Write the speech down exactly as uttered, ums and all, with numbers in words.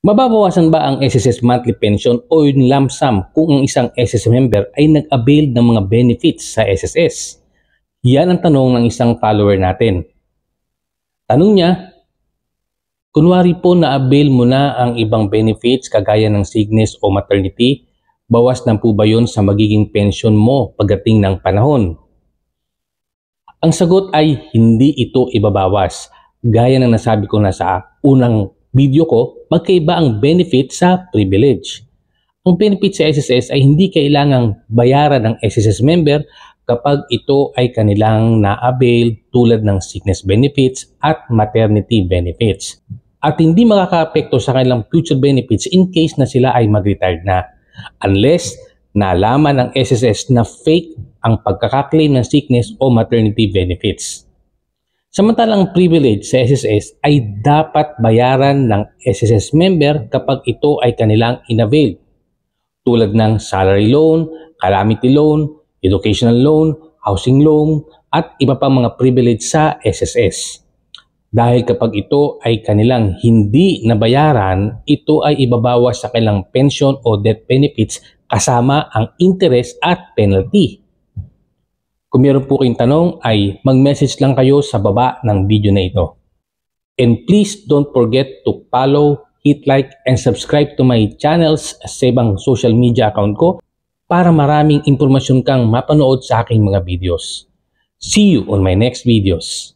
Mababawasan ba ang S S S monthly pension o yung lump sum kung ang isang S S S member ay nag-avail ng mga benefits sa S S S? Yan ang tanong ng isang follower natin. Tanong niya, kunwari po na-avail mo na ang ibang benefits kagaya ng sickness o maternity, bawas na po ba yun sa magiging pension mo pagdating ng panahon? Ang sagot ay hindi ito ibabawas. Gaya ng nasabi ko na sa unang video ko, magkaiba ang benefit sa privilege. Ang benefit sa S S S ay hindi kailangang bayaran ng S S S member kapag ito ay kanilang na-avail tulad ng sickness benefits at maternity benefits. At hindi makaka-apekto sa kanilang future benefits in case na sila ay mag-retired na. Unless nalaman ng S S S na fake ang pagkakaklaim ng sickness o maternity benefits. Samantalang privilege sa S S S ay dapat bayaran ng S S S member kapag ito ay kanilang inavail. Tulad ng salary loan, calamity loan, educational loan, housing loan, at iba pang mga privilege sa S S S. Dahil kapag ito ay kanilang hindi nabayaran, ito ay ibabawas sa kanilang pension o death benefits kasama ang interest at penalty. Kung meron po kayong tanong ay mag-message lang kayo sa baba ng video na ito. And please don't forget to follow, hit like, and subscribe to my channels sa ibang social media account ko para maraming impormasyon kang mapanood sa aking mga videos. See you on my next videos.